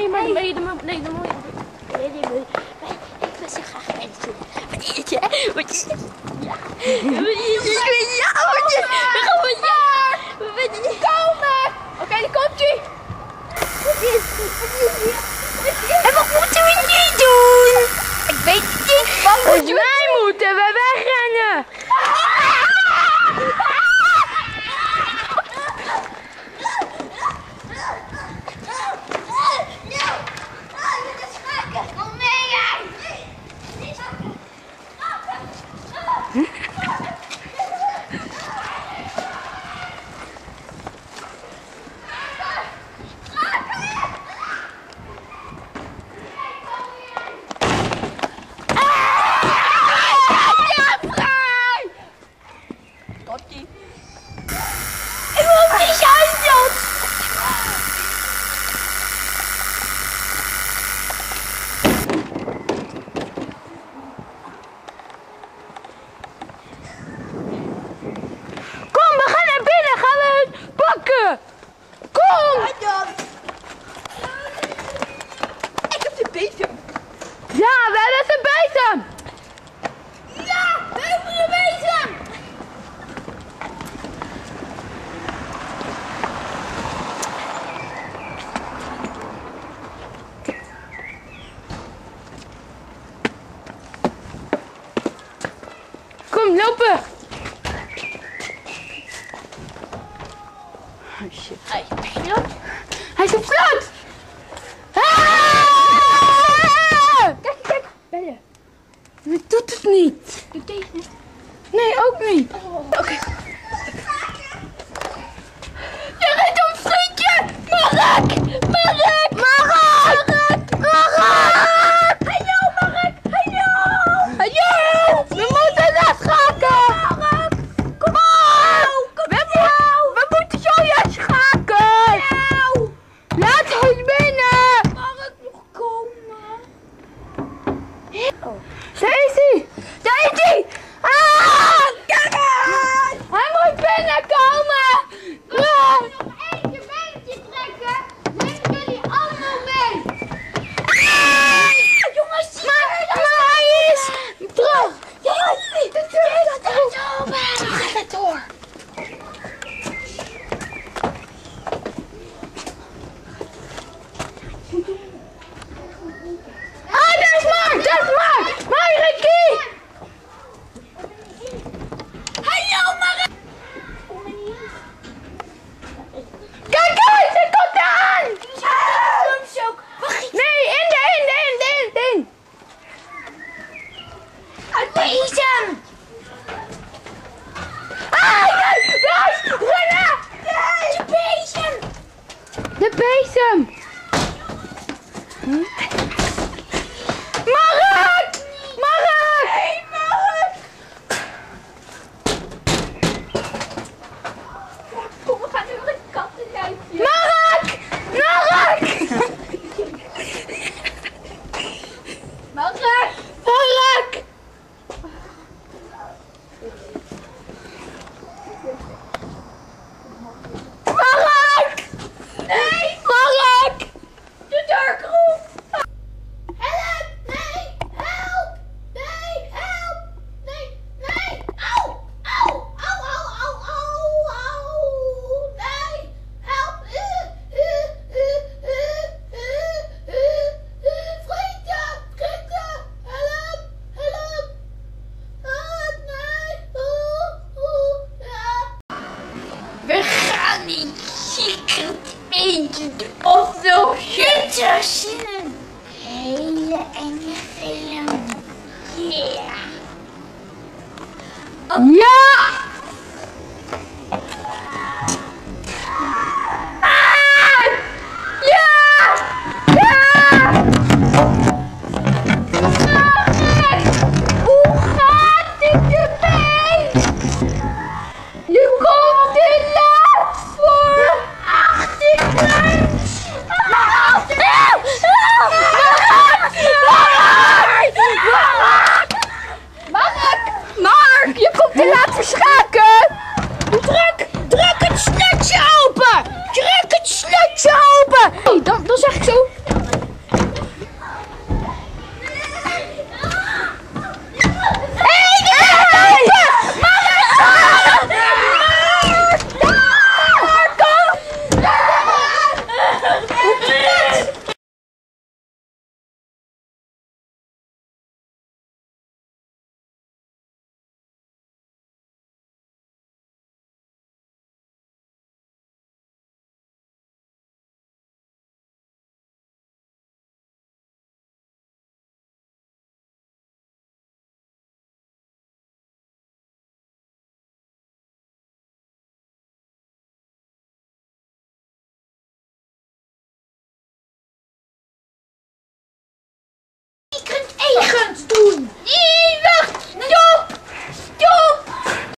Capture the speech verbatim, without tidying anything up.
Nee, maar dan ben je de mooi. Nee, de mooi. Nee, nee, nee. Ik wil zo graag bij je. Wat is het, hè? Wat is het? Ja. Wat is het? Ja, wat is het? We gaan wat jaar. Wat is het? Komen. Oké, daar komt u. Wat is het? Wat is het? En wat moeten we nu doen? Ik weet het niet. Wat moeten we? Wij moeten we wegrennen. Kom, lopen! Oh shit. Hij is vlot. Hij is op vlot! Kijk, kijk. Bellen. Dat doet het niet. Doe deze niet. Nee, ook niet. Oh. Oké. Okay. Je rijdt op het vriendje! Mark! Mark! Mark! Mark! Mark! Hallo, Mark! Hallo! Hallo! We moeten naar schaken! Mark! Kom op! Kom we, mo we moeten zo naar schaken! Nou! Laat ons binnen! Mark, nog komen! Oh. Daar is hij! Daar is hij! Ah! Kijk eens! Hij moet binnenkomen! Ah! Nog één keer belletje trekken, nemen jullie allemaal mee! Ah! Jongens, maar, maar hij is terug! Ja, de deur gaat open! Zo gaat het door! Ah, daar is Mark! Daar is Mark! Markie! Hallo, Mark! Kijk uit, hij komt eraan! Nee, in de, in de, in de, in de, in. Uit bezem! Ah, nee, was! Rennen! De bezem! De bezem! Hm? Mark! Mark! Hey, Mark! Kom, we gaan nu een kattenlijfje. Mark! Mark! Mark! Mark! Mark! Nee! Mark! De deur kroep! Help! Nee! Help! Nee! Help! Nee! Nee! Au! Au! Au! Au! Au! Au! Au! Nee! Help! Uh, uh, uh, uh, uh, uh, uh, Vrienden! Vrienden! Help! Help! Help! Nee! Oeh! Oeh! Ja! We gaan niet zieken eten of zo zitters in een hele enge film. Yeah! Oh. Ja! Ah! Ja! Ja! Mark! Hoe gaat het ermee? Je komt in laat voor achterkant! Help! Help! Mark! Mark! Mark! Mark! Mark! Je komt te laat voor schaken! Je kunt eigens doen.